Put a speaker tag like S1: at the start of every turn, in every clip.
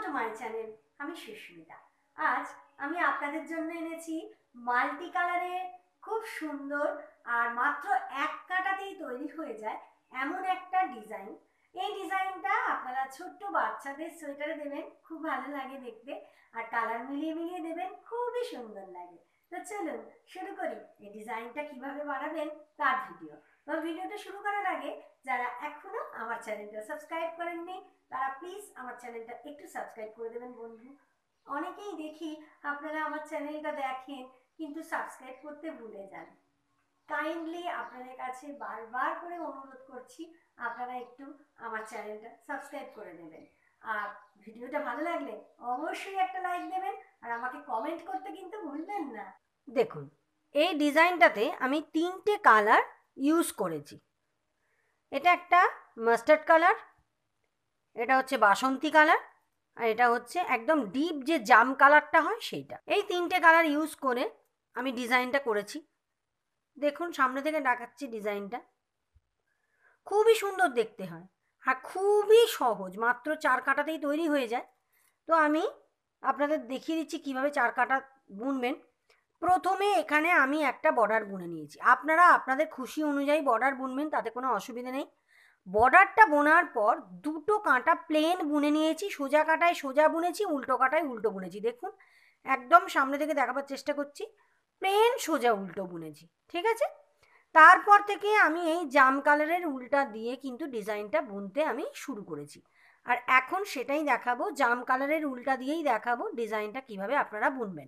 S1: To my channel. আমি সুস্মিতা। আজ আমি আপনাদের জন্য এনেছি মাল্টি কালারের খুব সুন্দর আর মাত্র এক কাটাতেই তৈরি হয়ে যায় এমন একটা ডিজাইন। এই ডিজাইনটা আপনারা ছোট্ট বাচ্চাদের সোয়েটারে দেবেন, খুব ভালো লাগে দেখতে, আর কালার মিলিয়ে মিলিয়ে দেবেন, খুবই সুন্দর লাগে। তো চলুন শুরু করি এই ডিজাইনটা কিভাবে বানাবেন তার ভিডিও। তো ভিডিওটা শুরু করার আগে যারা এখনো আমার চ্যানেলটা সাবস্ক্রাইব করেননি তারা প্লিজ আমার চ্যানেলটা একটু সাবস্ক্রাইব করে দেবেন বন্ধু। অনেকেই দেখি আপনারা আমার চ্যানেলটা দেখেন কিন্তু সাবস্ক্রাইব করতে ভুলে যান। কাইন্ডলি আপনাদের কাছে বারবার করে অনুরোধ করছি আপনারা একটু আমার চ্যানেলটা সাবস্ক্রাইব করে দেবেন। আর ভিডিওটা ভালো লাগলে অবশ্যই একটা লাইক দেবেন আর আমাকে কমেন্ট করতে কিন্তু ভুলবেন না। দেখুন, এই ডিজাইনটাতে আমি তিনটে কালার ইউজ করেছি। এটা একটা মাস্টার্ড কালার, এটা হচ্ছে বাসন্তী কালার, আর এটা হচ্ছে একদম ডিপ যে জাম কালারটা হয় সেইটা। এই তিনটে কালার ইউজ করে আমি ডিজাইনটা করেছি। দেখুন সামনে থেকে দেখাচ্ছি ডিজাইনটা। খুবই সুন্দর দেখতে হয় আর খুবই সহজ, মাত্র 4 কাটাতেই তৈরি হয়ে যায়। তো আমি আপনাদের দেখিয়ে দিচ্ছি কিভাবে 4 কাটা বুনবেন। প্রথমে এখানে আমি একটা বর্ডার বুনে নিয়েছি। আপনারা আপনাদের খুশি অনুযায়ী বর্ডার বুনবেন, তাতে কোনো অসুবিধা নেই। বর্ডারটা বোনার পর দুটো কাঁটা প্লেন বুনে নিয়েছি। সোজা কাটায় সোজা বুনেছি, উল্টো কাটায় উল্টো বুনেছি। দেখুন একদম সামনে থেকে দেখাবার চেষ্টা করছি, প্লেন সোজা উল্টো বুনেছি, ঠিক আছে। তারপর থেকে আমি এই জাম কালারের উল্টা দিয়ে কিন্তু ডিজাইনটা বুনতে আমি শুরু করেছি। আর এখন সেটাই দেখাবো, জাম কালারের উল্টা দিয়েই দেখাবো ডিজাইনটা কিভাবে আপনারা বুনবেন।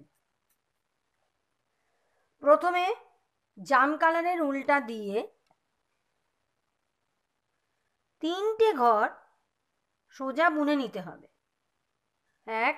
S1: প্রথমে জাম কালারের উল্টা দিয়ে তিনটে ঘর সোজা বুনে নিতে হবে। 1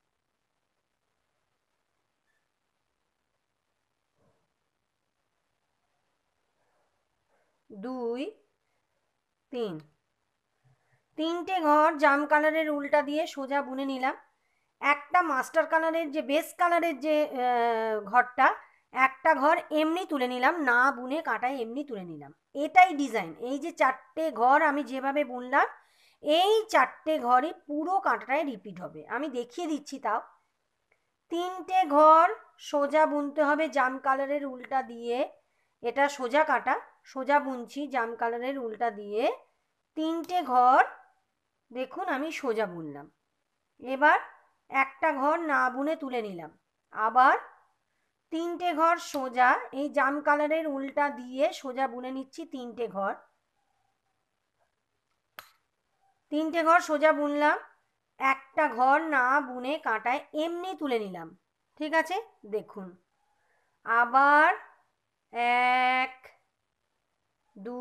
S1: 2 3, তিনটে ঘর জাম কালারের উল্টা দিয়ে সোজা বুনে নিলাম। একটা মাস্টার কালারের যে বেস কালারের যে ঘরটা, একটা ঘর এমনি তুলে নিলাম, না বুনে কাটায় এমনি তুলে নিলাম। এটাই ডিজাইন। এই যে 4টে ঘর আমি যেভাবে বুনলাম, এই 4টে ঘরই পুরো কাঁটাটায় রিপিট হবে। আমি দেখিয়ে দিচ্ছি তাও। তিনটে ঘর সোজা বুনতে হবে জাম কালারের উল্টা দিয়ে। এটা সোজা কাটা, সোজা বুনছি জাম কালারের উল্টা দিয়ে। তিনটে ঘর দেখুন আমি সোজা বুনলাম। এবার একটা ঘর না বুনে তুলে নিলাম। আবার তিনটে ঘর সোজা এই জাম কালারের উল্টা দিয়ে সোজা বুনে নিচ্ছি। তিনটে ঘর সোজা বুনলাম, একটা ঘর না বুনে কাঁটায় এমনি তুলে নিলাম, ঠিক আছে। দেখুন আবার 1 2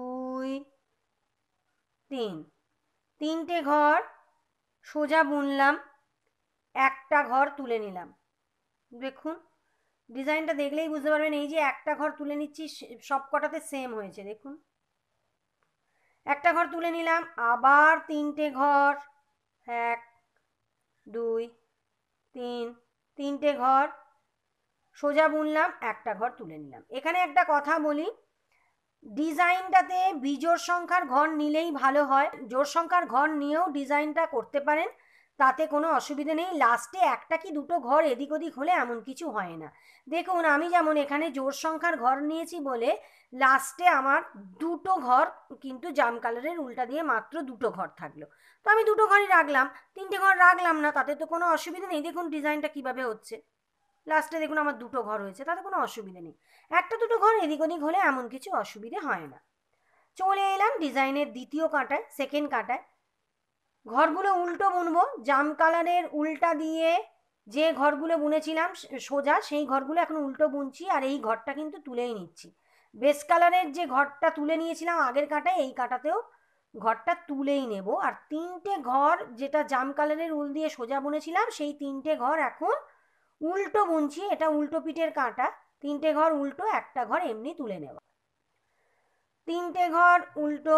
S1: 3, তিনটে ঘর সোজা বুনলাম, একটা ঘর তুলে নিলাম। দেখুন ডিজাইনটা দেখলেই বুঝতে পারবেন, এই যে একটা ঘর তুলে নিচ্ছি সব কটাতে সেম হয়েছে। দেখুন একটা ঘর তুলে নিলাম, আবার তিনটে ঘর, 1 2 3, তিনটে ঘর সোজা বুনলাম, একটা ঘর তুলে নিলাম। এখানে একটা কথা বলি, ডিজাইনটাতে বিজোড় সংখ্যার ঘর নিলেই ভালো হয়। জোড় সংখ্যার ঘর নিয়েও ডিজাইনটা করতে পারেন, তাতে কোনো অসুবিধা নেই। লাস্টে একটা কি দুটো ঘর এদিক ওদিক হলে এমন কিছু হয় না। দেখুন আমি যেমন এখানে জোড় সংখ্যার ঘর নিয়েছি বলে লাস্টে আমার দুটো ঘর কিন্তু জাম কালারের উল্টা দিয়ে মাত্র দুটো ঘর থাকলো। তো আমি দুটো ঘরই রাখলাম, তিনটে ঘর রাখলাম না, তাতে তো কোনো অসুবিধা নেই। দেখুন ডিজাইনটা কিভাবে হচ্ছে, লাস্টে দেখুন আমার দুটো ঘর হয়েছে, তাতে কোনো অসুবিধা নেই। একটা দুটো ঘর এদিক ওদিক হলে এমন কিছু অসুবিধে হয় না। চলে এলাম ডিজাইনের দ্বিতীয় কাঁটায়, সেকেন্ড কাঁটায়। ঘরগুলো উল্টো বুনবো। জাম কালারের উল্টা দিয়ে যে ঘরগুলো বুনেছিলাম সোজা, সেই ঘরগুলো এখন উল্টো বুনছি, আর এই ঘরটা কিন্তু তুলেই নিচ্ছি। বেস কালারের যে ঘরটা তুলে নিয়েছিলাম আগের কাঁটায়, এই কাঁটাতেও ঘরটা তুলেই নেব। আর তিনটে ঘর যেটা জাম কালারের উল দিয়ে সোজা বুনেছিলাম, সেই তিনটে ঘর এখন উল্টো বুনছি। এটা উল্টো পিঠের কাঁটা, তিনটে ঘর উল্টো, একটা ঘর এমনি তুলে নেওয়া। তিনটে ঘর উল্টো,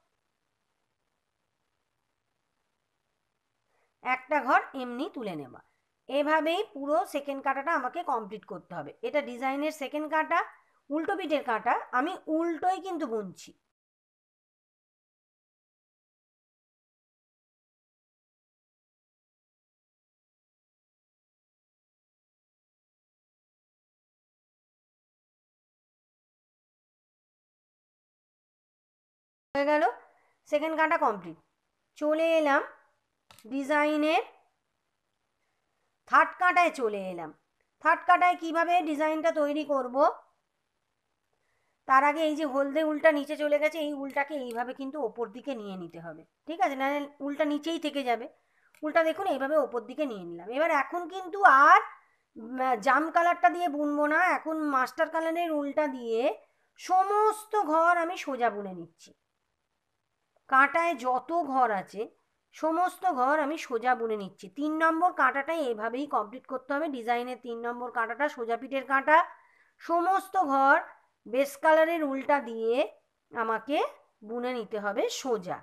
S1: একটা ঘর এমনি তুলে নেওয়া। এভাবেই পুরো সেকেন্ড কাঁটাটা আমাকে কমপ্লিট করতে হবে। এটা ডিজাইনের সেকেন্ড কাঁটা, উল্টো পিঠের কাঁটা, আমি উল্টোই কিন্তু বুনছি। হয়ে গেল, সেকেন্ড কাঁটা কমপ্লিট। চলে এলাম ডিজাইনের থার্ড কাঁটায় চলে এলাম। থার্ড কাঁটায় কিভাবে ডিজাইনটা তৈরি করব, তার আগে এই যে হলদে উলটা নিচে চলে গেছে, এই উলটাকে এইভাবে কিন্তু ওপর দিকে নিয়ে নিতে হবে, ঠিক আছে, না উলটা নিচেই থেকে যাবে। উলটা দেখুন এইভাবে ওপর দিকে নিয়ে নিলাম। এবার এখন কিন্তু আর জাম কালারটা দিয়ে বুনবো না, এখন মাস্টার কালারের উলটা দিয়ে সমস্ত ঘর আমি সোজা বুনে নিচ্ছি। কাঁটায় যত ঘর আছে সমস্ত ঘর আমি সোজা বুনে নিচ্ছি। 3 নম্বর কাঁটাটাই এভাবেই কমপ্লিট করতে হবে। ডিজাইনের 3 নম্বর কাঁটাটা সোজা পিঠের কাঁটা, সমস্ত ঘর বেস কালারের উলটা দিয়ে আমাকে বুনে নিতে হবে সোজা।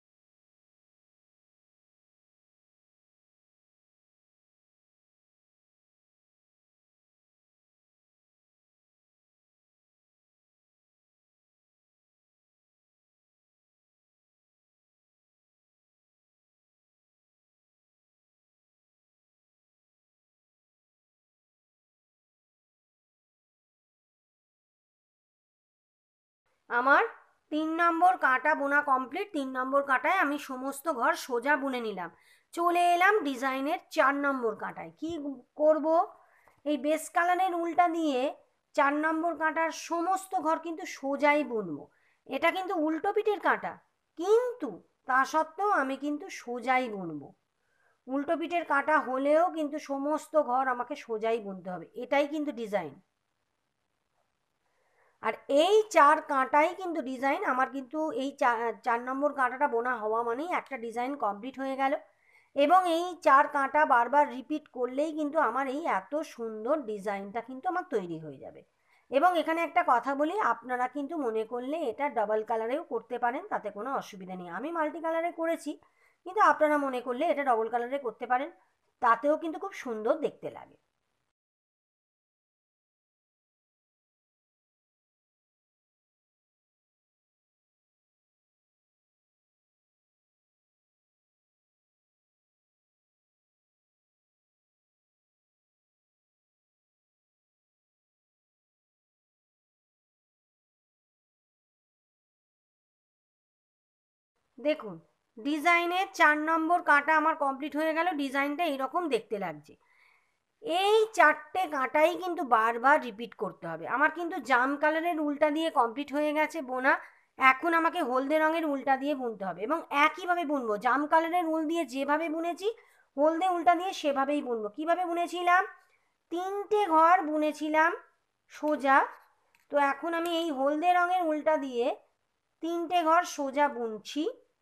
S1: আমার 3 নম্বর কাঁটা বোনা কমপ্লিট। 3 নম্বর কাঁটায় আমি সমস্ত ঘর সোজা বুনে নিলাম। চলে এলাম ডিজাইনের 4 নম্বর কাঁটায়। কি করব, এই বেস কালারের উলটা দিয়ে 4 নম্বর কাঁটার সমস্ত ঘর কিন্তু সোজাই বুনবো। এটা কিন্তু উল্টো পিঠের কাঁটা, কিন্তু তা সত্ত্বেও আমি কিন্তু সোজাই বুনবো। উল্টো পিঠের কাঁটা হলেও কিন্তু সমস্ত ঘর আমাকে সোজাই বুনতে হবে, এটাই কিন্তু ডিজাইন। আর এই 4 কাঁটাই কিন্তু ডিজাইন। আমার কিন্তু এই 4 নম্বর কাঁটাটা বোনা হওয়া মানেই একটা ডিজাইন কমপ্লিট হয়ে গেল। এবং এই 4 কাঁটা বারবার রিপিট করলেই কিন্তু আমার এই এত সুন্দর ডিজাইনটা কিন্তু আমার তৈরি হয়ে যাবে। এবং এখানে একটা কথা বলি, আপনারা কিন্তু মনে করলে এটা ডাবল কালারেও করতে পারেন, তাতে কোনো অসুবিধা নেই। আমি মাল্টি কালারে করেছি, কিন্তু আপনারা মনে করলে এটা ডবল কালারে করতে পারেন, তাতেও কিন্তু খুব সুন্দর দেখতে লাগে। দেখুন ডিজাইনের 4 নম্বর কাঁটা আমার কমপ্লিট হয়ে গেল। ডিজাইনটা এইরকম দেখতে লাগছে। এই 4টে কাঁটাই কিন্তু বারবার রিপিট করতে হবে। আমার কিন্তু জাম কালারের উলটা দিয়ে কমপ্লিট হয়ে গেছে বোনা। এখন আমাকে হলদে রঙের উলটা দিয়ে বুনতে হবে, এবং একইভাবে বুনবো। জাম কালারের উল দিয়ে যেভাবে বুনেছি হলদে উলটা দিয়ে সেভাবেই বুনবো। কিভাবে বুনেছিলাম, 3টে ঘর বুনেছিলাম সোজা, তো এখন আমি এই হলদে রঙের উলটা দিয়ে 3টে ঘর সোজা বুনছি,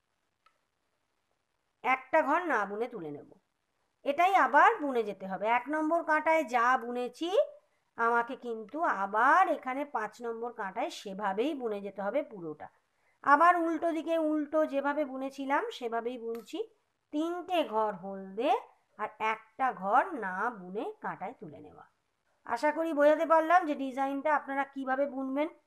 S1: একটা ঘর না বুনে তুলে নেব। এটাই আবার বুনে যেতে হবে। 1 নম্বর কাঁটায় যা বুনেছি আমাকে কিন্তু আবার এখানে 5 নম্বর কাঁটায় সেভাবেই বুনে যেতে হবে পুরোটা। আবার উল্টো দিকে উল্টো যেভাবে বুনেছিলাম সেভাবেই বুনছি। 3টে ঘর হলদে আর একটা ঘর না বুনে কাঁটায় তুলে নেওয়া। আশা করি বোঝাতে পারলাম যে ডিজাইনটা আপনারা কিভাবে বুনবেন।